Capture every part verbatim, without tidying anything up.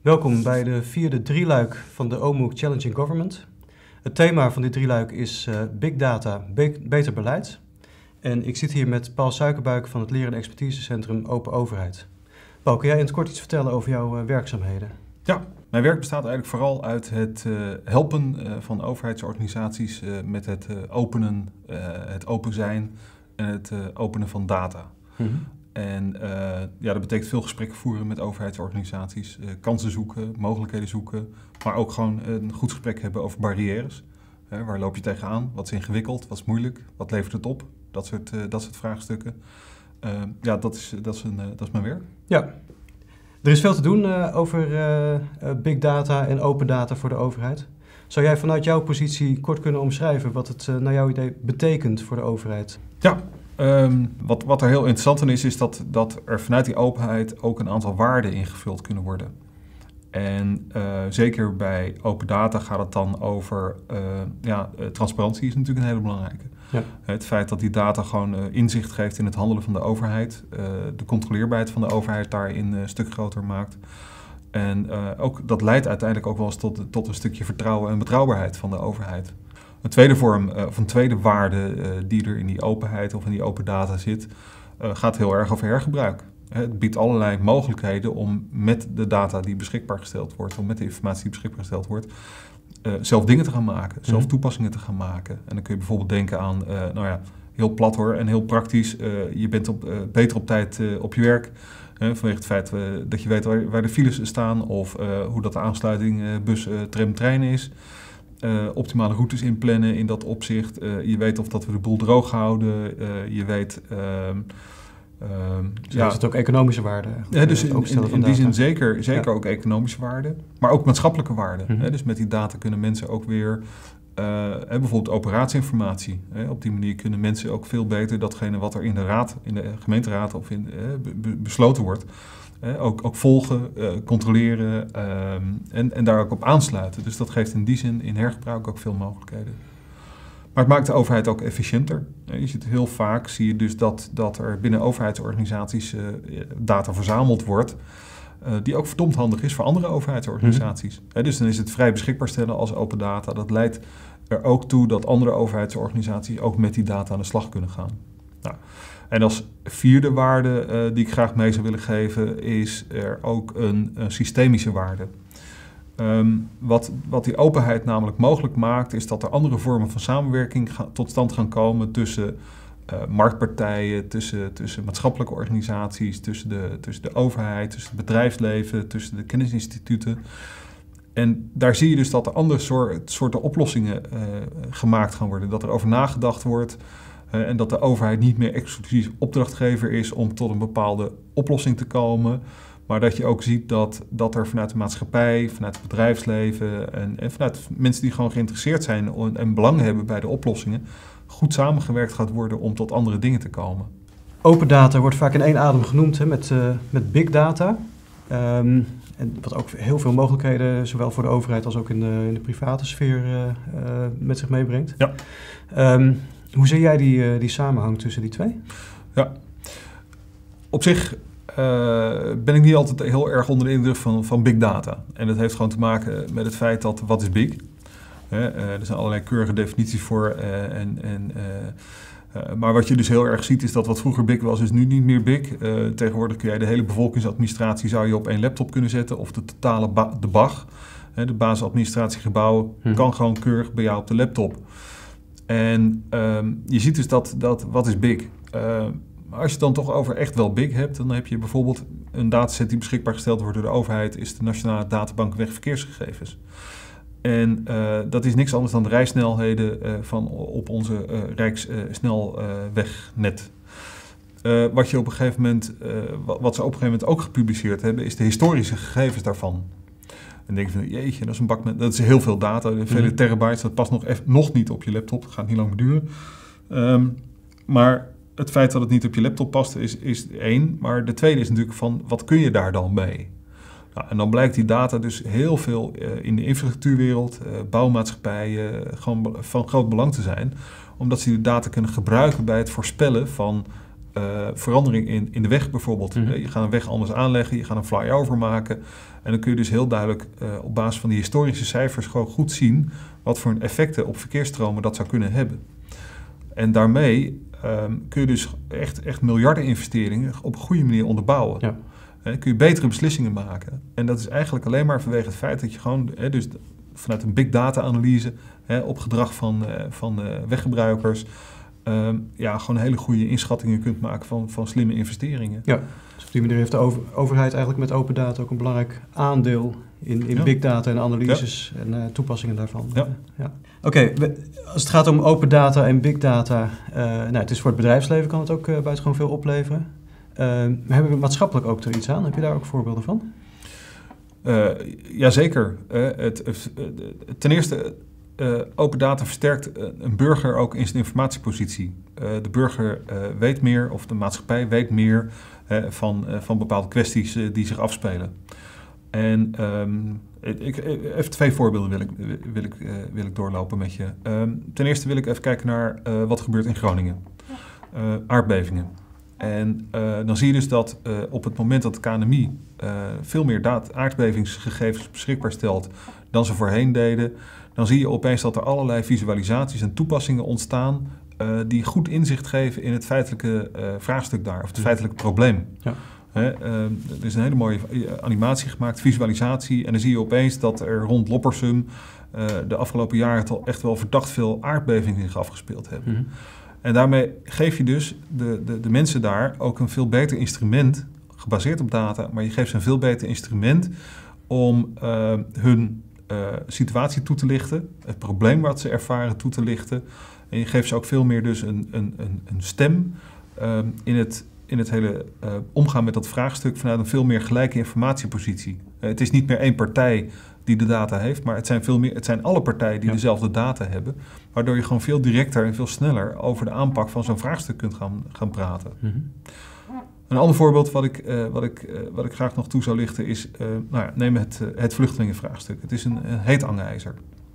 Welkom bij de vierde drieluik van de O M O O C Challenging Government. Het thema van dit drieluik is uh, Big Data, be beter beleid. En ik zit hier met Paul Suikerbuik van het Leer- en Expertisecentrum Open Overheid. Paul, kun jij in het kort iets vertellen over jouw uh, werkzaamheden? Ja, mijn werk bestaat eigenlijk vooral uit het uh, helpen uh, van overheidsorganisaties uh, met het uh, openen, uh, het open zijn en het uh, openen van data. Mm-hmm. En uh, ja, dat betekent veel gesprekken voeren met overheidsorganisaties, uh, kansen zoeken, mogelijkheden zoeken, maar ook gewoon een goed gesprek hebben over barrières. Uh, waar loop je tegenaan? Wat is ingewikkeld? Wat is moeilijk? Wat levert het op? Dat soort, uh, dat soort vraagstukken. Uh, ja, dat is, dat, is een, uh, dat is mijn werk. Ja, er is veel te doen uh, over uh, uh, big data en open data voor de overheid. Zou jij vanuit jouw positie kort kunnen omschrijven wat het uh, naar jouw idee betekent voor de overheid? Ja. Um, wat, wat er heel interessant aan is, is dat, dat er vanuit die openheid ook een aantal waarden ingevuld kunnen worden. En uh, zeker bij open data gaat het dan over, uh, ja, uh, transparantie is natuurlijk een hele belangrijke. Ja. Het feit dat die data gewoon uh, inzicht geeft in het handelen van de overheid, uh, de controleerbaarheid van de overheid daarin uh, een stuk groter maakt. En uh, ook, dat leidt uiteindelijk ook wel eens tot, tot een stukje vertrouwen en betrouwbaarheid van de overheid. Een tweede vorm, uh, of een tweede waarde uh, die er in die openheid of in die open data zit, uh, gaat heel erg over hergebruik. Het biedt allerlei mogelijkheden om met de data die beschikbaar gesteld wordt, of met de informatie die beschikbaar gesteld wordt, uh, zelf dingen te gaan maken, zelf mm-hmm. toepassingen te gaan maken. En dan kun je bijvoorbeeld denken aan, uh, nou ja, heel plat hoor en heel praktisch, uh, je bent op, uh, beter op tijd uh, op je werk. Uh, vanwege het feit uh, dat je weet waar, waar de files staan of uh, hoe dat de aansluiting uh, bus, uh, tram, trein is. Uh, optimale routes inplannen in dat opzicht. Uh, je weet of dat we de boel droog houden. Uh, je weet... Uh, uh, dus ja, is het ook economische waarde? Ja, dus in, in, in die zin zeker, zeker ja. ook economische waarde. Maar ook maatschappelijke waarde. Mm-hmm. Hè? Dus met die data kunnen mensen ook weer... Uh, bijvoorbeeld operatieinformatie. Hè? Op die manier kunnen mensen ook veel beter datgene wat er in de raad, in de gemeenteraad of in, uh, be, besloten wordt... Eh, ook, ook volgen, uh, controleren uh, en, en daar ook op aansluiten. Dus dat geeft in die zin in hergebruik ook veel mogelijkheden. Maar het maakt de overheid ook efficiënter. Eh, je ziet heel vaak, zie je dus dat, dat er binnen overheidsorganisaties uh, data verzameld wordt, uh, die ook verdomd handig is voor andere overheidsorganisaties. Mm-hmm. Eh, dus dan is het vrij beschikbaar stellen als open data. Dat leidt er ook toe dat andere overheidsorganisaties ook met die data aan de slag kunnen gaan. Nou, en als vierde waarde uh, die ik graag mee zou willen geven, is er ook een, een systemische waarde. Um, wat, wat die openheid namelijk mogelijk maakt, is dat er andere vormen van samenwerking ga, tot stand gaan komen tussen uh, marktpartijen, tussen, tussen maatschappelijke organisaties, tussen de, tussen de overheid, tussen het bedrijfsleven, tussen de kennisinstituten. En daar zie je dus dat er andere soort, soorten oplossingen uh, gemaakt gaan worden, dat er over nagedacht wordt. Uh, en dat de overheid niet meer exclusief opdrachtgever is om tot een bepaalde oplossing te komen. Maar dat je ook ziet dat, dat er vanuit de maatschappij, vanuit het bedrijfsleven en, en vanuit mensen die gewoon geïnteresseerd zijn en, en belang hebben bij de oplossingen, goed samengewerkt gaat worden om tot andere dingen te komen. Open data wordt vaak in één adem genoemd, hè, met, uh, met big data. Um, en wat ook heel veel mogelijkheden, zowel voor de overheid als ook in de, in de private sfeer, uh, uh, met zich meebrengt. Ja. Um, Hoe zie jij die, uh, die samenhang tussen die twee? Ja, op zich uh, ben ik niet altijd heel erg onder de indruk van, van big data. En dat heeft gewoon te maken met het feit dat wat is big? Uh, uh, er zijn allerlei keurige definities voor. Uh, en, en, uh, uh, maar wat je dus heel erg ziet is dat wat vroeger big was, is nu niet meer big. Uh, tegenwoordig kun jij de hele bevolkingsadministratie zou je op één laptop kunnen zetten. Of de totale ba- de B A G, uh, de basisadministratiegebouw, hm. kan gewoon keurig bij jou op de laptop. En um, je ziet dus dat, dat wat is big. Uh, als je het dan toch over echt wel big hebt, dan heb je bijvoorbeeld een dataset die beschikbaar gesteld wordt door de overheid, is de Nationale Databank Wegverkeersgegevens. En uh, dat is niks anders dan de rijsnelheden uh, van op onze uh, Rijkssnelwegnet. Uh, uh, wat je op een gegeven moment, uh, wat ze op een gegeven moment ook gepubliceerd hebben, is de historische gegevens daarvan. En denk je van, jeetje, dat is een bak met, dat is heel veel data, vele mm. terabytes, dat past nog, eff, nog niet op je laptop, dat gaat niet lang meer duren. Um, maar het feit dat het niet op je laptop past is, is één, maar de tweede is natuurlijk van, wat kun je daar dan mee? Nou, en dan blijkt die data dus heel veel uh, in de infrastructuurwereld, uh, bouwmaatschappijen, uh, gewoon van groot belang te zijn, omdat ze die data kunnen gebruiken bij het voorspellen van uh, verandering in, in de weg bijvoorbeeld. Mm-hmm. Je gaat een weg anders aanleggen, je gaat een flyover maken. En dan kun je dus heel duidelijk uh, op basis van die historische cijfers gewoon goed zien wat voor effecten op verkeersstromen dat zou kunnen hebben. En daarmee um, kun je dus echt, echt miljarden investeringen op een goede manier onderbouwen. Ja. Dan kun je betere beslissingen maken. En dat is eigenlijk alleen maar vanwege het feit dat je gewoon, hè, dus vanuit een big data analyse, hè, op gedrag van, uh, van uh, weggebruikers, um, ja, gewoon hele goede inschattingen kunt maken van, van slimme investeringen. Ja, dus op die manier heeft de over, overheid eigenlijk met open data ook een belangrijk aandeel in, in ja. big data en analyses ja. en uh, toepassingen daarvan. Ja. Ja. Oké, okay, als het gaat om open data en big data, uh, nou, het is voor het bedrijfsleven kan het ook uh, buitengewoon veel opleveren. Uh, hebben we maatschappelijk ook er iets aan? Heb je daar ook voorbeelden van? Uh, Jazeker. Uh, het, uh, ten eerste, uh, open data versterkt uh, een burger ook in zijn informatiepositie. Uh, de burger uh, weet meer, of de maatschappij weet meer uh, van, uh, van bepaalde kwesties uh, die zich afspelen. En um, ik, ik, even twee voorbeelden wil ik, wil ik, uh, wil ik doorlopen met je. Um, ten eerste wil ik even kijken naar uh, wat gebeurt in Groningen. Uh, aardbevingen. En uh, dan zie je dus dat uh, op het moment dat de K N M I uh, veel meer daad, aardbevingsgegevens beschikbaar stelt dan ze voorheen deden, dan zie je opeens dat er allerlei visualisaties en toepassingen ontstaan uh, die goed inzicht geven in het feitelijke uh, vraagstuk daar, of het feitelijke probleem. Ja. He, uh, er is een hele mooie animatie gemaakt, visualisatie, en dan zie je opeens dat er rond Loppersum uh, de afgelopen jaren toch echt wel verdacht veel aardbevingen zich afgespeeld hebben. Mm-hmm. En daarmee geef je dus de, de, de mensen daar ook een veel beter instrument, gebaseerd op data, maar je geeft ze een veel beter instrument om uh, hun uh, situatie toe te lichten, het probleem wat ze ervaren toe te lichten. En je geeft ze ook veel meer dus een, een, een, een stem uh, in het, in het hele uh, omgaan met dat vraagstuk vanuit een veel meer gelijke informatiepositie. Uh, het is niet meer één partij die de data heeft, maar het zijn, veel meer, het zijn alle partijen die ja. dezelfde data hebben, waardoor je gewoon veel directer en veel sneller over de aanpak van zo'n vraagstuk kunt gaan, gaan praten. Mm-hmm. Een ander voorbeeld wat ik, uh, wat, ik, uh, wat ik graag nog toe zou lichten is, uh, nou ja, neem het, uh, het vluchtelingenvraagstuk. Het is een, een heet hangijzer.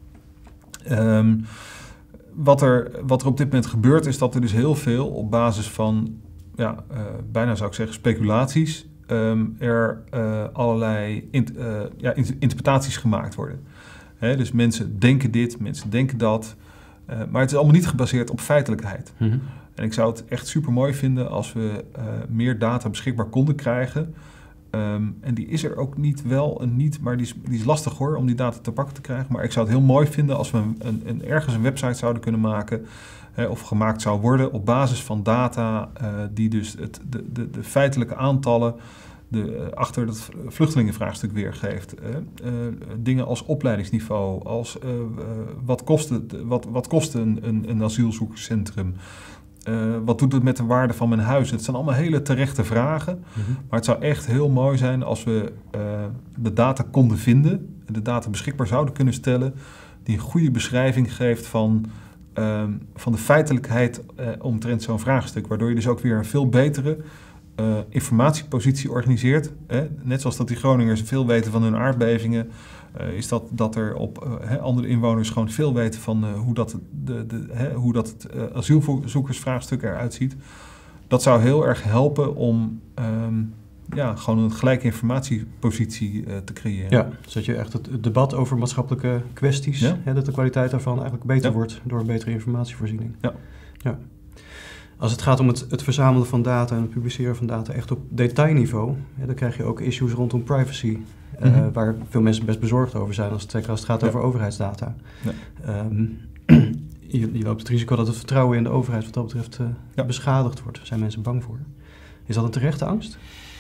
Um, wat, er, wat er op dit moment gebeurt is dat er dus heel veel op basis van, ja, uh, bijna zou ik zeggen speculaties, Um, er uh, allerlei int, uh, ja, interpretaties gemaakt worden. He, dus mensen denken dit, mensen denken dat. Uh, maar het is allemaal niet gebaseerd op feitelijkheid. Mm-hmm. En ik zou het echt super mooi vinden als we uh, meer data beschikbaar konden krijgen. Um, en die is er ook niet wel en niet, maar die is, die is lastig hoor, om die data te pakken te krijgen. Maar ik zou het heel mooi vinden als we een, een, een, ergens een website zouden kunnen maken, hè, of gemaakt zou worden op basis van data uh, die dus het, de, de, de feitelijke aantallen de, uh, achter het vluchtelingenvraagstuk weergeeft. Uh, uh, dingen als opleidingsniveau, als uh, uh, wat kost, het, wat, wat kost een, een, een asielzoekerscentrum? Uh, wat doet het met de waarde van mijn huis? Het zijn allemaal hele terechte vragen. Mm-hmm. Maar het zou echt heel mooi zijn als we uh, de data konden vinden, de data beschikbaar zouden kunnen stellen, die een goede beschrijving geeft van, uh, van de feitelijkheid uh, omtrent zo'n vraagstuk. Waardoor je dus ook weer een veel betere uh, informatiepositie organiseert. Hè? Net zoals dat die Groningers veel weten van hun aardbevingen, Uh, is dat, dat er op uh, he, andere inwoners gewoon veel weten van uh, hoe dat, de, de, he, hoe dat het uh, asielzoekersvraagstuk eruit ziet. Dat zou heel erg helpen om um, ja, gewoon een gelijke informatiepositie uh, te creëren. Ja, zodat je echt het, het debat over maatschappelijke kwesties, ja. hè, dat de kwaliteit daarvan eigenlijk beter ja. wordt door een betere informatievoorziening. Ja. Ja. Als het gaat om het, het verzamelen van data en het publiceren van data echt op detailniveau, hè, dan krijg je ook issues rondom privacy. Uh, mm-hmm. Waar veel mensen best bezorgd over zijn als het, zeker als het gaat ja. over overheidsdata. Ja. Um, je, je loopt het risico dat het vertrouwen in de overheid wat dat betreft uh, ja. beschadigd wordt. Daar zijn mensen bang voor. Is dat een terechte angst?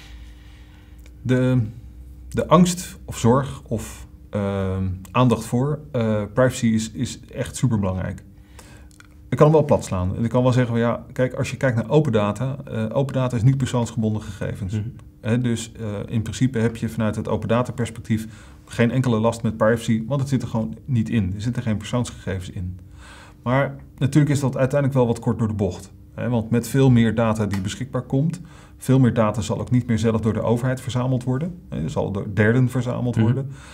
De, de angst of zorg of uh, aandacht voor uh, privacy is, is echt superbelangrijk. Ik kan hem wel plat slaan. Ik kan wel zeggen, van, ja, kijk, als je kijkt naar open data, uh, open data is niet persoonsgebonden gegevens. Mm-hmm. He, dus uh, in principe heb je vanuit het open data perspectief geen enkele last met privacy, want het zit er gewoon niet in. Er zitten geen persoonsgegevens in. Maar natuurlijk is dat uiteindelijk wel wat kort door de bocht. He, want met veel meer data die beschikbaar komt, veel meer data zal ook niet meer zelf door de overheid verzameld worden. He, er zal door derden verzameld mm-hmm. worden.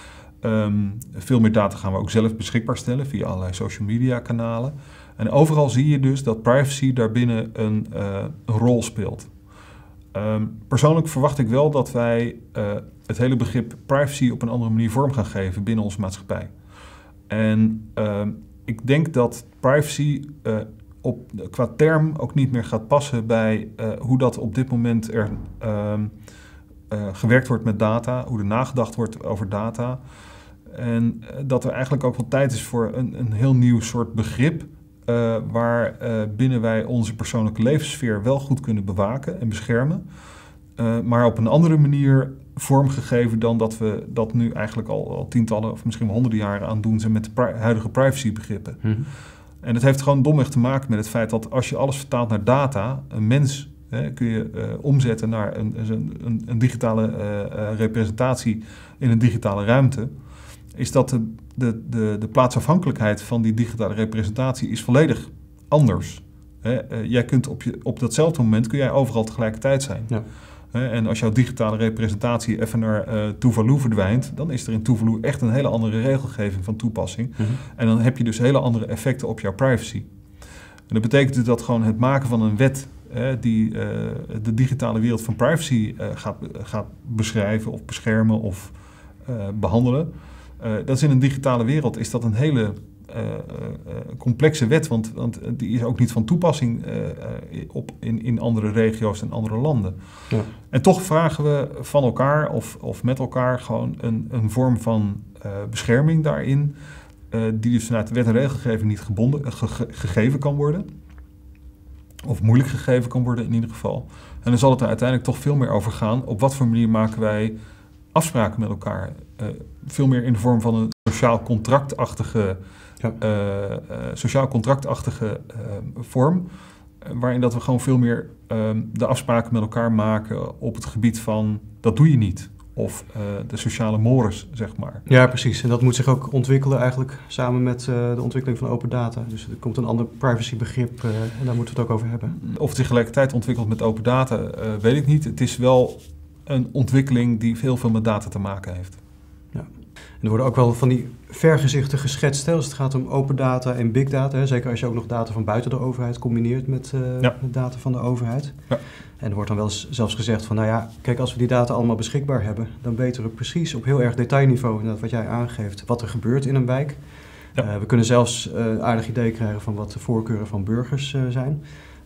Um, veel meer data gaan we ook zelf beschikbaar stellen via allerlei social media kanalen. En overal zie je dus dat privacy daarbinnen een, uh, een rol speelt. Um, persoonlijk verwacht ik wel dat wij uh, het hele begrip privacy op een andere manier vorm gaan geven binnen onze maatschappij. En uh, ik denk dat privacy uh, op, qua term ook niet meer gaat passen bij uh, hoe dat op dit moment er uh, uh, gewerkt wordt met data, hoe er nagedacht wordt over data. En uh, dat er eigenlijk ook wel tijd is voor een, een heel nieuw soort begrip uh, waar uh, binnen wij onze persoonlijke levenssfeer wel goed kunnen bewaken en beschermen. Uh, maar op een andere manier vormgegeven dan dat we dat nu eigenlijk al, al tientallen of misschien wel honderden jaren aan doen zijn met de pri- huidige privacybegrippen. Mm-hmm. En het heeft gewoon domweg te maken met het feit dat als je alles vertaalt naar data, een mens hè, kun je uh, omzetten naar een, een, een digitale uh, uh, representatie in een digitale ruimte, is dat de, de, de, de plaatsafhankelijkheid van die digitale representatie is volledig anders. Hè, uh, jij kunt op, je, op datzelfde moment kun jij overal tegelijkertijd zijn. Ja. En als jouw digitale representatie even naar uh, Tuvalu verdwijnt, dan is er in Tuvalu echt een hele andere regelgeving van toepassing. Mm-hmm. En dan heb je dus hele andere effecten op jouw privacy. En dat betekent dus dat gewoon het maken van een wet hè, die uh, de digitale wereld van privacy uh, gaat, gaat beschrijven of beschermen of uh, behandelen. Uh, dat is in een digitale wereld is dat een hele Uh, uh, complexe wet, want, want die is ook niet van toepassing uh, uh, op, in, in andere regio's en andere landen. Ja. En toch vragen we van elkaar of, of met elkaar gewoon een, een vorm van uh, bescherming daarin, uh, die dus vanuit de wet en regelgeving niet gebonden, ge, gegeven kan worden. Of moeilijk gegeven kan worden in ieder geval. En dan zal het er uiteindelijk toch veel meer over gaan. Op wat voor manier maken wij afspraken met elkaar? Uh, veel meer in de vorm van een sociaal contractachtige Ja. Uh, uh, sociaal contractachtige uh, vorm, uh, waarin dat we gewoon veel meer uh, de afspraken met elkaar maken op het gebied van dat doe je niet. Of uh, de sociale mores, zeg maar. Ja, precies. En dat moet zich ook ontwikkelen eigenlijk samen met uh, de ontwikkeling van open data. Dus er komt een ander privacybegrip uh, en daar moeten we het ook over hebben. Of het tegelijkertijd ontwikkelt met open data, uh, weet ik niet. Het is wel een ontwikkeling die heel veel met data te maken heeft. Ja. En er worden ook wel van die vergezichten geschetst, hè, als het gaat om open data en big data. Hè, zeker als je ook nog data van buiten de overheid combineert met, uh, ja. met data van de overheid. Ja. En er wordt dan wel zelfs gezegd van, nou ja, kijk, als we die data allemaal beschikbaar hebben, dan weten we precies op heel erg detailniveau, inderdaad wat jij aangeeft, wat er gebeurt in een wijk. Ja. Uh, we kunnen zelfs uh, een aardig idee krijgen van wat de voorkeuren van burgers uh, zijn.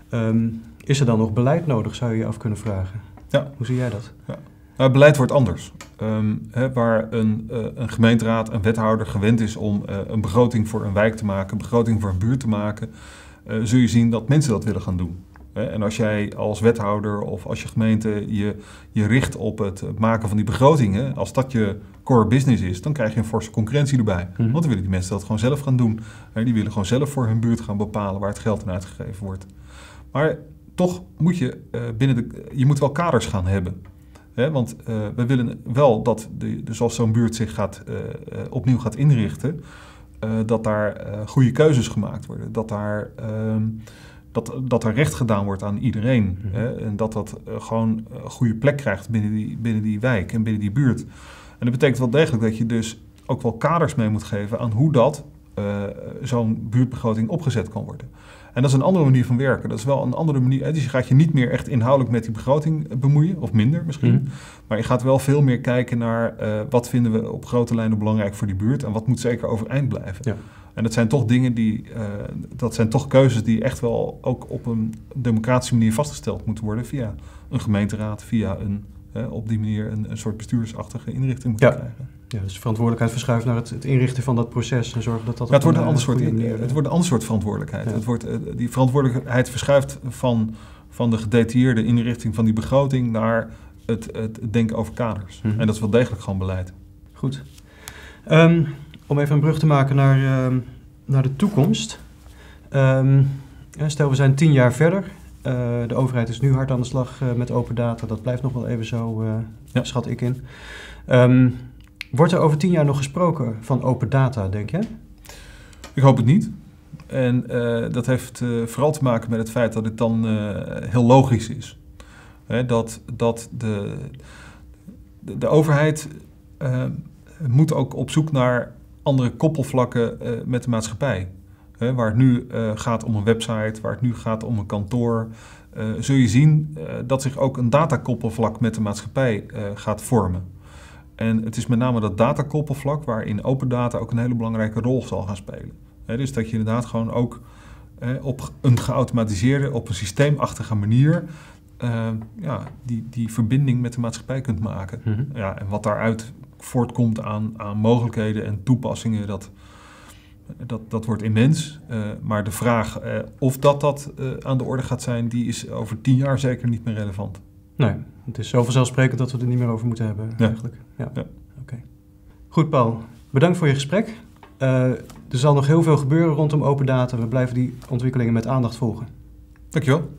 Um, is er dan nog beleid nodig, zou je je af kunnen vragen? Ja. Hoe zie jij dat? Ja. Nou, het beleid wordt anders. Um, hè, waar een, uh, een gemeenteraad, een wethouder gewend is om uh, een begroting voor een wijk te maken, een begroting voor een buurt te maken, uh, zul je zien dat mensen dat willen gaan doen. Hè? En als jij als wethouder of als je gemeente je, je richt op het maken van die begrotingen, als dat je core business is, dan krijg je een forse concurrentie erbij. Mm-hmm. Want dan willen die mensen dat gewoon zelf gaan doen. Hè? Die willen gewoon zelf voor hun buurt gaan bepalen waar het geld in uitgegeven wordt. Maar toch moet je uh, binnen de, je moet wel kaders gaan hebben. He, want uh, we willen wel dat, de, dus als zo'n buurt zich gaat, uh, uh, opnieuw gaat inrichten, uh, dat daar uh, goede keuzes gemaakt worden. Dat daar, uh, dat, dat er recht gedaan wordt aan iedereen. Mm-hmm. He, en dat dat uh, gewoon een goede plek krijgt binnen die, binnen die wijk en binnen die buurt. En dat betekent wel degelijk dat je dus ook wel kaders mee moet geven aan hoe dat uh, zo'n buurtbegroting opgezet kan worden. En dat is een andere manier van werken. Dat is wel een andere manier. Dus je gaat je niet meer echt inhoudelijk met die begroting bemoeien. Of minder misschien. Mm. Maar je gaat wel veel meer kijken naar uh, wat vinden we op grote lijnen belangrijk voor die buurt. En wat moet zeker overeind blijven. Ja. En dat zijn toch dingen die, uh, dat zijn toch keuzes die echt wel ook op een democratische manier vastgesteld moeten worden. Via een gemeenteraad, via een, uh, op die manier een, een soort bestuursachtige inrichting moeten ja. krijgen. Ja, dus verantwoordelijkheid verschuift naar het, het inrichten van dat proces en zorgen dat dat... Ja, het, wordt een ander soort, in, het wordt een ander soort verantwoordelijkheid. Ja. Het wordt, die verantwoordelijkheid verschuift van, van de gedetailleerde inrichting van die begroting naar het, het denken over kaders. Mm-hmm. En dat is wel degelijk gewoon beleid. Goed. Um, om even een brug te maken naar, um, naar de toekomst. Um, stel, we zijn tien jaar verder. Uh, de overheid is nu hard aan de slag uh, met open data. Dat blijft nog wel even zo, uh, ja. schat ik in. Um, Wordt er over tien jaar nog gesproken van open data, denk je? Ik hoop het niet. En uh, dat heeft uh, vooral te maken met het feit dat het dan uh, heel logisch is. Hè, dat dat de, de, de overheid uh, moet ook op zoek naar andere koppelvlakken uh, met de maatschappij. He, waar het nu uh, gaat om een website, waar het nu gaat om een kantoor, uh, zul je zien uh, dat zich ook een datakoppelvlak met de maatschappij uh, gaat vormen. En het is met name dat datakoppelvlak waarin open data ook een hele belangrijke rol zal gaan spelen. He, dus dat je inderdaad gewoon ook uh, op een geautomatiseerde, op een systeemachtige manier uh, ja, die, die verbinding met de maatschappij kunt maken. Mm-hmm. Ja, en wat daaruit voortkomt aan, aan mogelijkheden en toepassingen, dat, dat, dat wordt immens. Uh, maar de vraag uh, of dat dat uh, aan de orde gaat zijn, die is over tien jaar zeker niet meer relevant. Nee, het is zo vanzelfsprekend dat we het er niet meer over moeten hebben ja. eigenlijk. Ja. Ja. Okay. Goed, Paul. Bedankt voor je gesprek. Uh, er zal nog heel veel gebeuren rondom open data. We blijven die ontwikkelingen met aandacht volgen. Dankjewel.